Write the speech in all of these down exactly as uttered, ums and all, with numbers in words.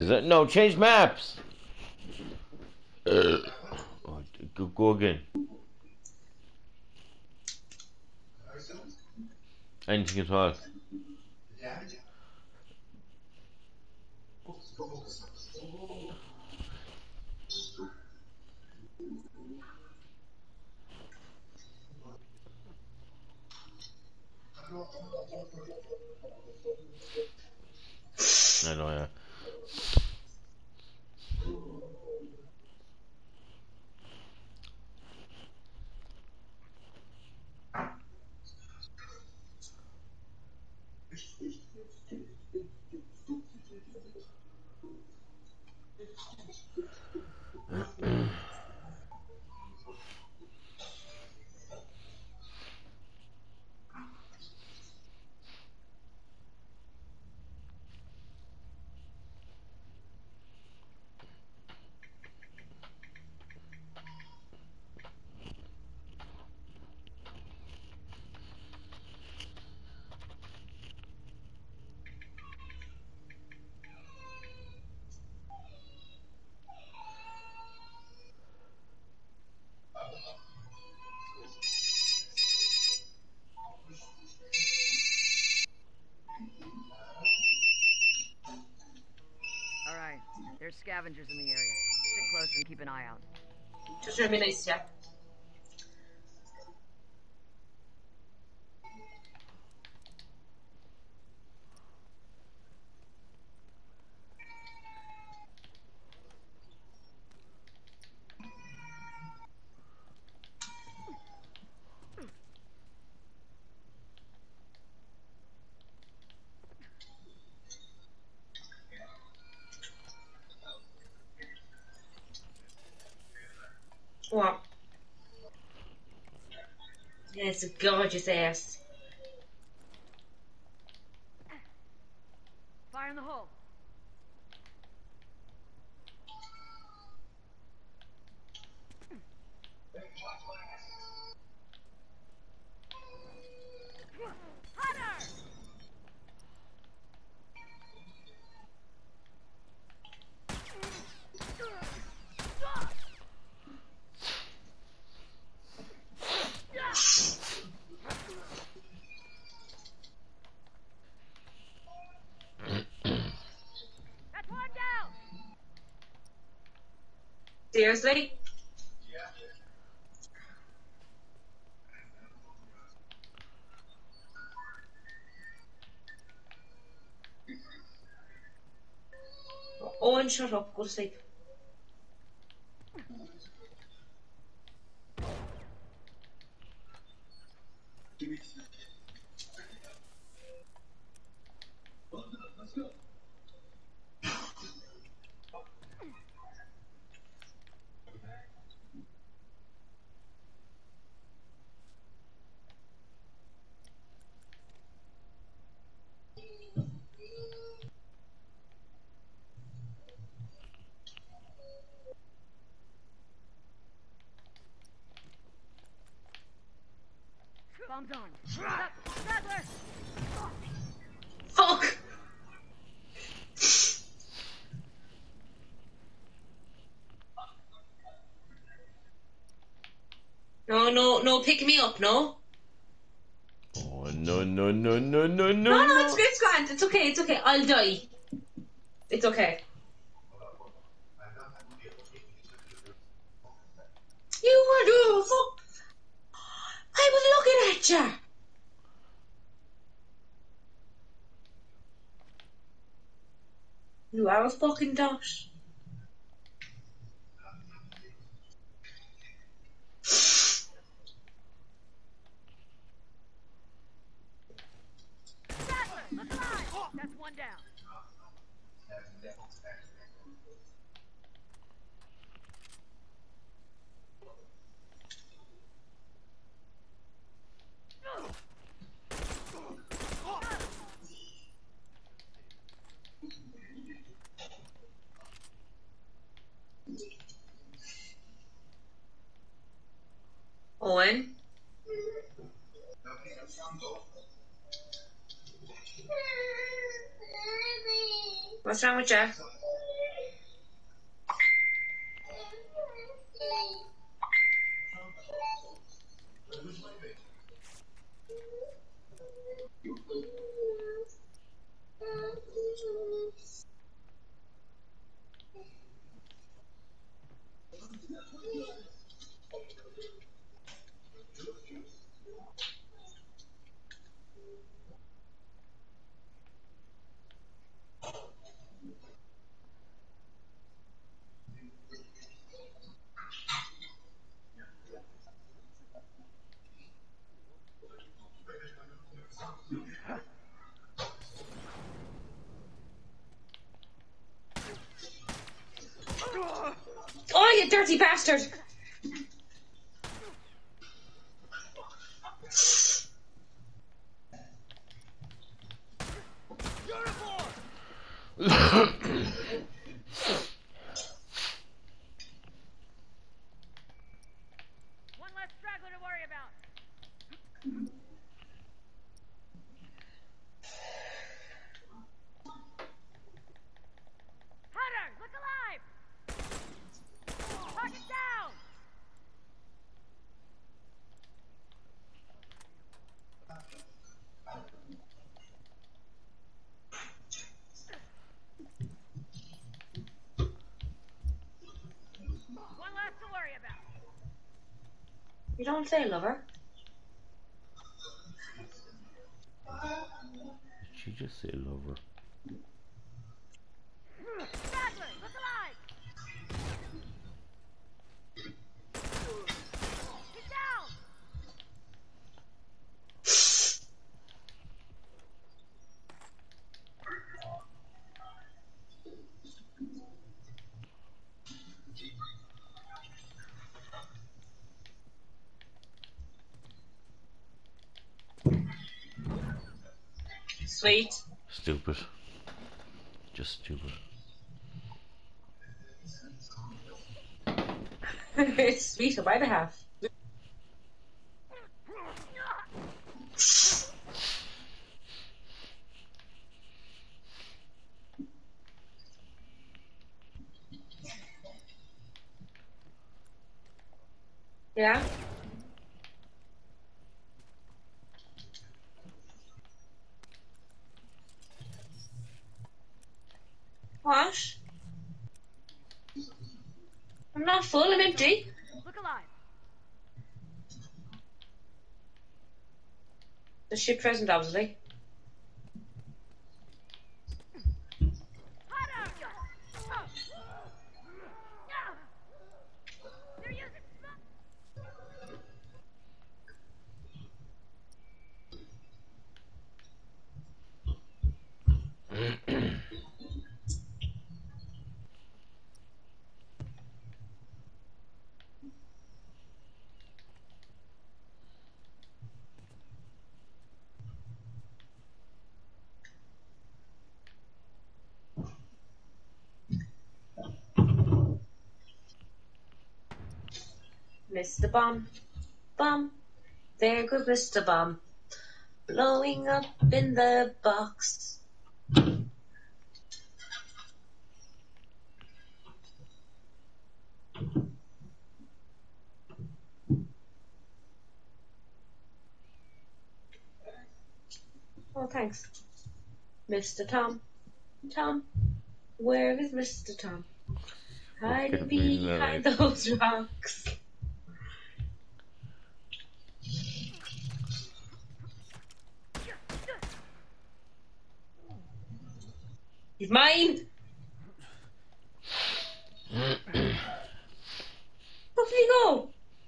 Is that no change maps? Uh, oh, go, go again. Anything at all. I know, yeah. Alright, there's scavengers in the area. Stick close and keep an eye out. Just reminisce, yeah. What? Yeah, it's a gorgeous ass. Fire in the hole. Hunter! That's one down. Seriously? Owen, shut up. Go to sleep. Bomb's on. Stop, Sadler! Fuck! No, no, no, pick me up, no? Oh no no no no no no No, no, no! it's, it's grand. It's okay, it's okay. I'll die. It's okay. You were doing fuck. I was looking at you. You are a fucking dot. Sadler, look alive! That's one down. Owen? What's wrong with you? Oh, you dirty bastard! One less straggler to worry about. Hunter, look alive! Target down! One less to worry about. You don't say, lover. Did she just say lover? Straggler, look alive! Get down! Sweet. Stupid. Just stupid. Sweet on my behalf. Yeah? What? I'm not full, I'm empty. Look alive! The ship present, obviously. Hunter! They're using smoke! Mister Bomb. Bomb. There goes Mister Bomb. Blowing up in the box. Oh, thanks. Mister Tom. Tom. Where is Mister Tom? Hiding Fucking mean, behind like. those rocks. He's mine! Where did he go?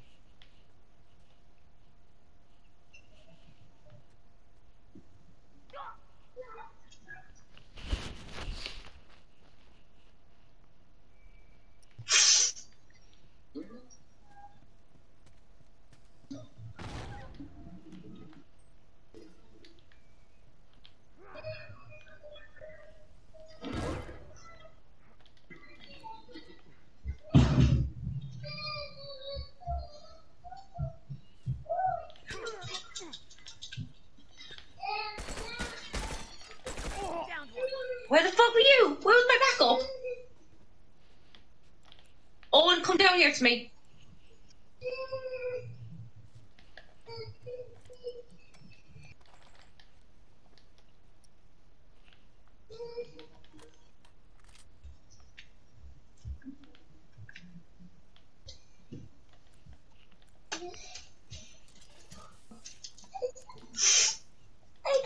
Down one. Where the fuck were you? Where was my backup? Owen, come down here to me.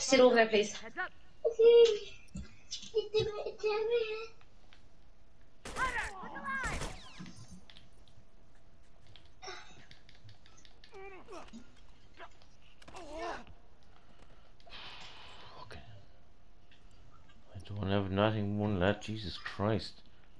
sit over there, please. Heads up. Okay. Hunter, look alive. Okay. I don't have nothing more than that. Jesus Christ.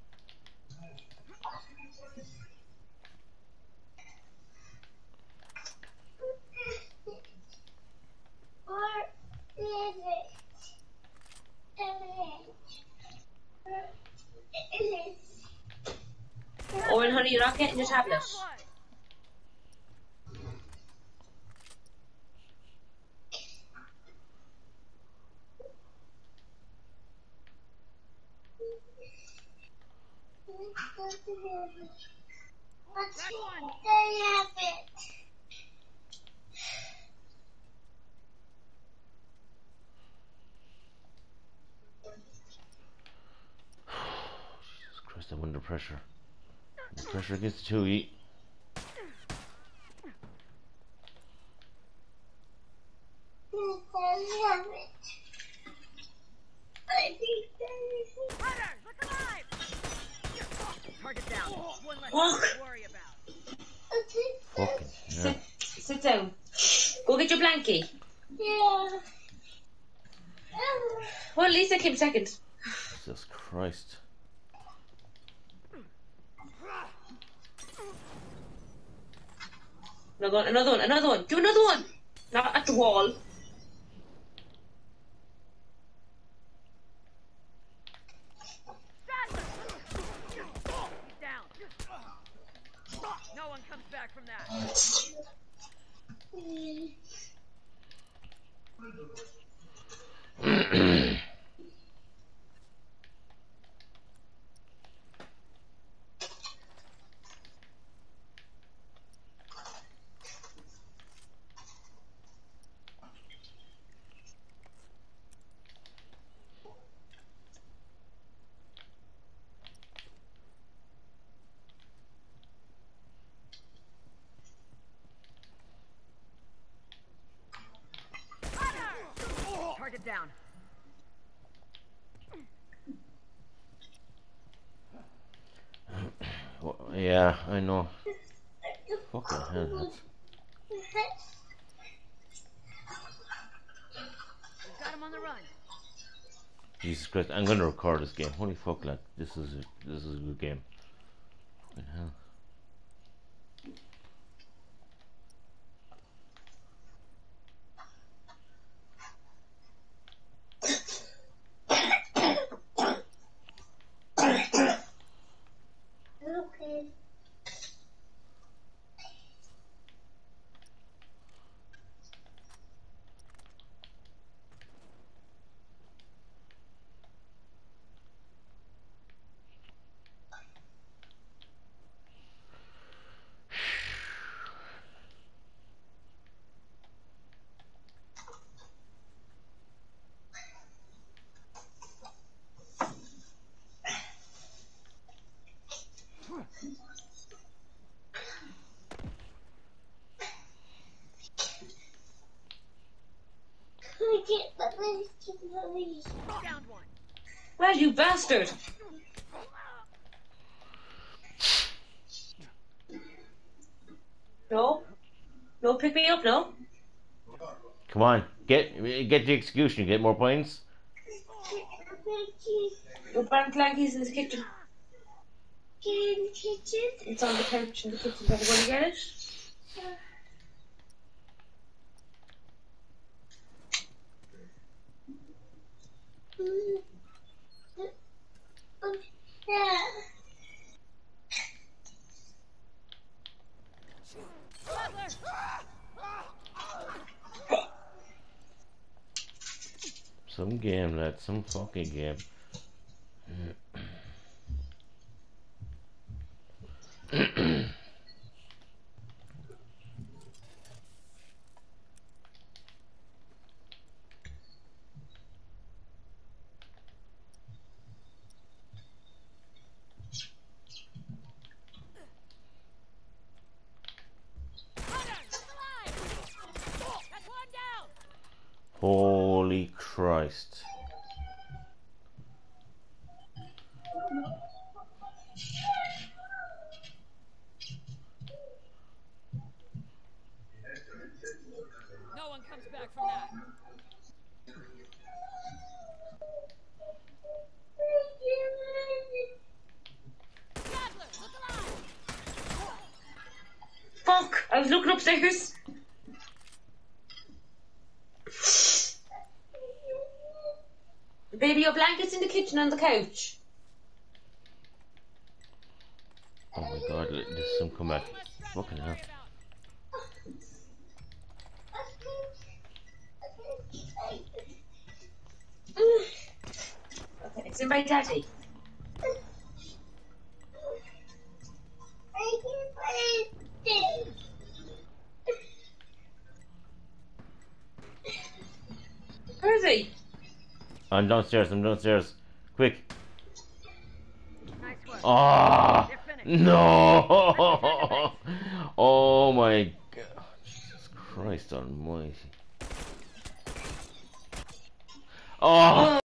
Oh, and honey, you're not getting your tablet. Found one. Got one. Jesus Christ, I'm under pressure. The pressure gets too eat. Hunter, look alive. Target down. One less Fuck. thing to worry about. Fucking hell. Sit, sit down. Go get your blankie. Yeah. Well, Lisa came second. Jesus Christ. Another one, another one, another one. Do another one. Not at the wall. Sadler. He's down. No one comes back from that. Target down. Well, yeah, I know. Fucking hell, that's... We've got him on the run. Jesus Christ, I'm gonna record this game. Holy fuck, like, this is a, this is a good game. Fucking hell. Okay. Downed one. Well, you bastard. No. No, pick me up, no. Come on, get get the execution, get more points. Your brown blankies in the kitchen. In the kitchen? It's on the couch in the kitchen. Are you going to get it? Some game, lad, some fucking game. Holy Christ. No one comes back from that. Traveler, look alive! Fuck! I was looking upstairs. Baby, your blanket's in the kitchen on the couch. Oh my god, let this some come back. Fucking hell. Okay, it's in my daddy. Where is he? I'm downstairs, I'm downstairs. Quick. Nice work. Ah, They're finished. no! Oh my god. Jesus Christ almighty. Oh!